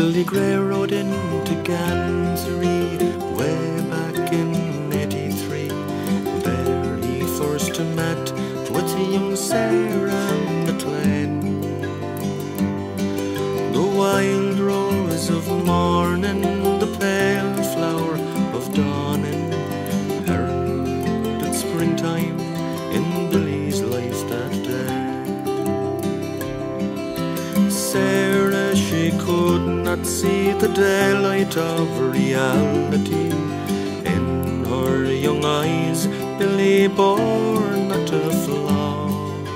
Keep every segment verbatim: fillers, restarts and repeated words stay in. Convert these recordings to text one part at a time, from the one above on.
Billy Gray rode into Gantry way back in eighty-three. There he first met with young Sarah and the twain. The wild rose of morning, the pale flower of dawning, heralded springtime in Billy's life that day. Sarah, she could not see the daylight of reality. In her young eyes, Billy bore not a flaw.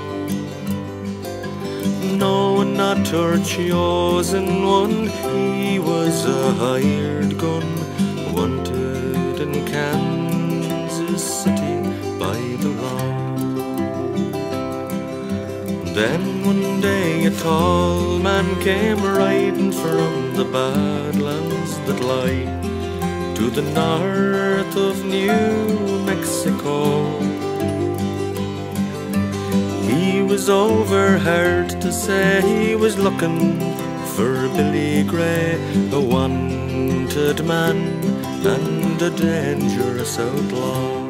No, not her chosen one, he was a hired gun, wanted in Kansas City by the law. Then one day a tall man came riding from the badlands that lie to the north of New Mexico. He was overheard to say he was looking for Billy Gray, a wanted man and a dangerous outlaw.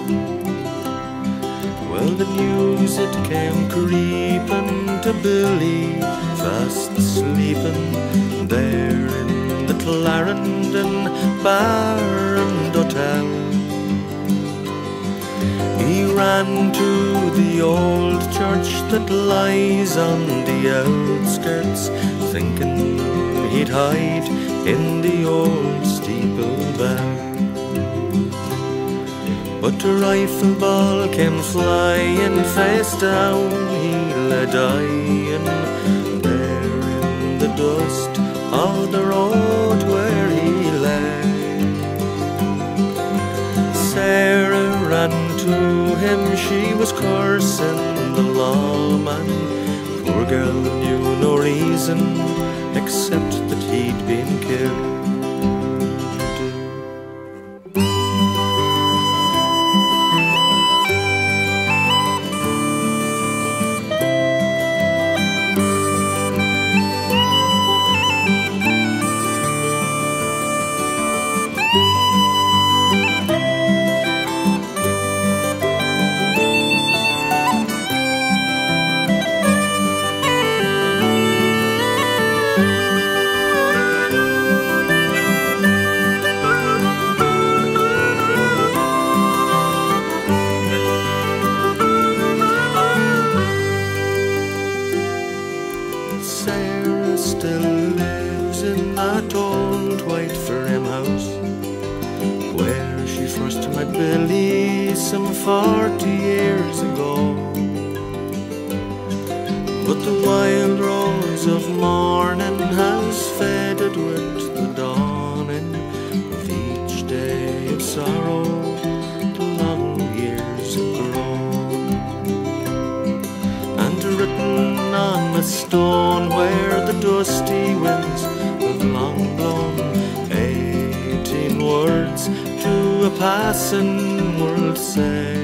Well, the news it came creeping to Billy, fast sleeping there in the Clarendon Bar and Hotel. He ran to the old church that lies on the outskirts, thinking he'd hide in the old steeple bell. But a rifle ball came flying face down, he lay dying there in the dust of the road where he lay. Sarah ran to him, she was cursing the lawman. Poor girl knew no reason except that he'd been killed. Sarah still lives in that old white frame house where she first met Billy some forty years ago. But the wild rose of morning has faded with the dawning of each day of sorrow. The long years have grown, and written on a stone where the dusty winds have long blown, eighteen words to a passing world say.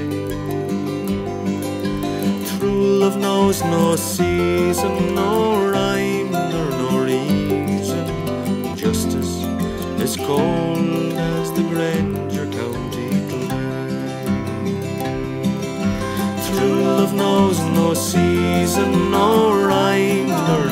True love knows no season, no rhyme nor no reason. Justice is cold as the Granger County clay. True love knows no season, no rhyme nor